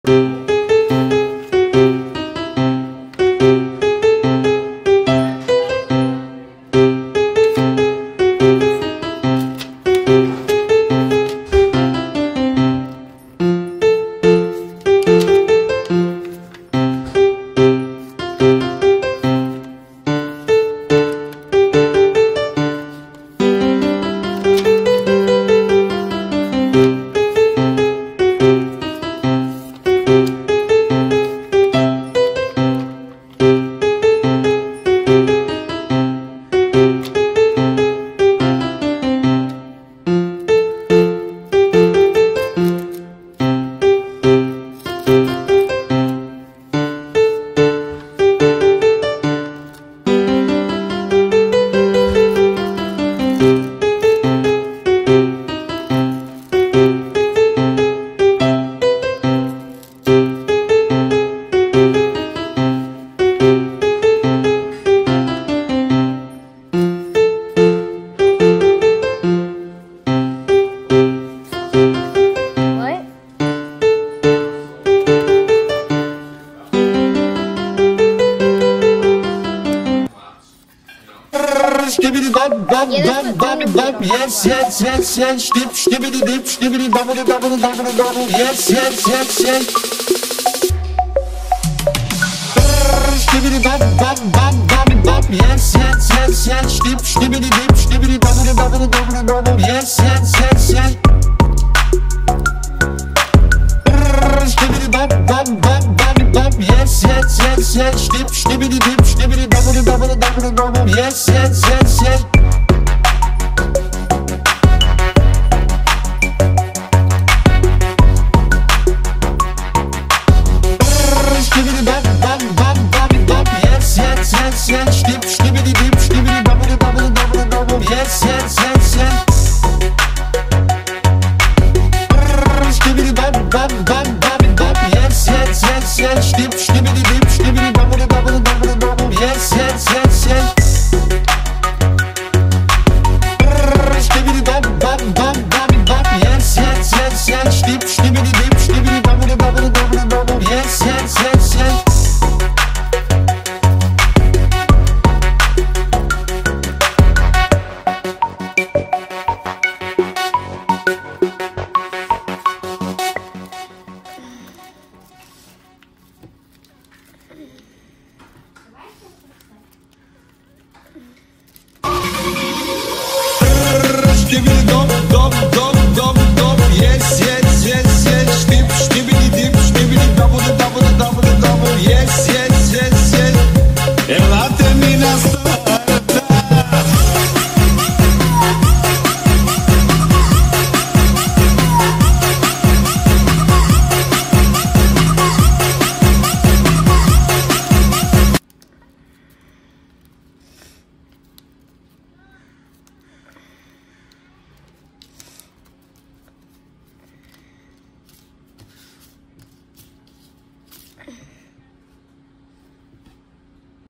Skibidi dub dub dub dub dub, yes yes yes yes, dip skibidi dip skibidi double double double double, yes yes yes yes. Skibidi dub dub dub dub dub, yes yes yes yes, dip skibidi dip skibidi double double double double, yes yes yes yes. Skibidi dub dub dub dub dub, yes yes yes yes, dip skibidi dip skibidi double double double double, yes yes yes yes. Skibidi dub dub dub dub dub, yes yes yes yes, dip skibidi dip skibidi double double double double, yes yes yes yes. Skibidi dub dub dub dub dub, yes yes yes yes, dip skibidi dip skibidi double double double double, yes yes yes yes. Skibidi dub dub dub dub dub, yes yes yes yes, dip skibidi dip skibidi double double double double, yes yes yes yes. Skibidi dub dub dub.